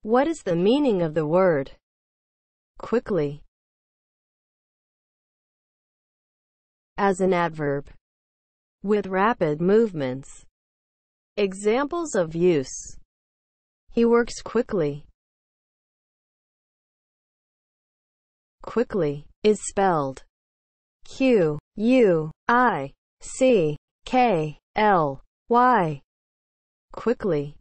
What is the meaning of the word quickly as an adverb? With rapid movements. Examples of use: he works quickly. Quickly is spelled Q-U-I-C-K-L-Y. Quickly.